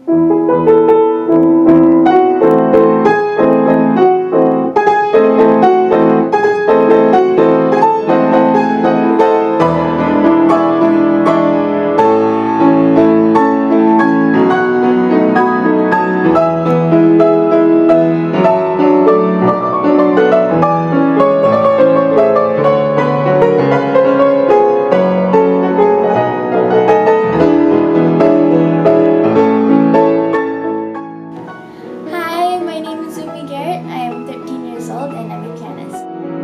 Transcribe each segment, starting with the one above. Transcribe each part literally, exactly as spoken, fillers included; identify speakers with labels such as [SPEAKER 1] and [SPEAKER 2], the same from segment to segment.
[SPEAKER 1] Umi Garrett. I am thirteen years old and I'm a pianist.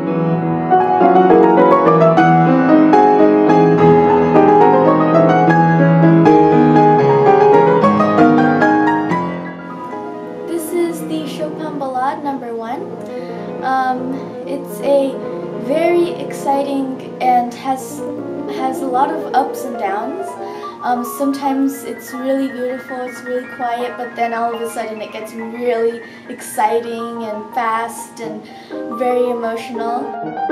[SPEAKER 1] This is the Chopin Ballade number one. Um, it's a very exciting and has has a lot of ups and downs. Um, sometimes it's really beautiful, it's really quiet, but then all of a sudden it gets really exciting and fast and very emotional.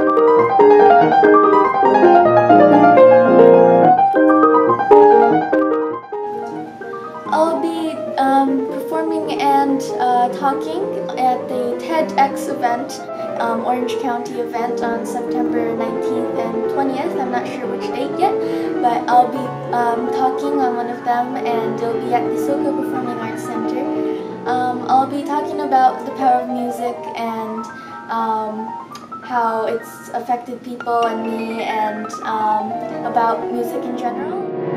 [SPEAKER 1] I'll be um, performing and uh, talking at the TEDx event, um, Orange County event on September nineteenth and twentieth. I'm not sure which date yet, but I'll be um, talking on one of them, and it'll be at the Soka Performing Arts Center. Um, I'll be talking about the power of music and um, how it's affected people and me, and um, about music in general.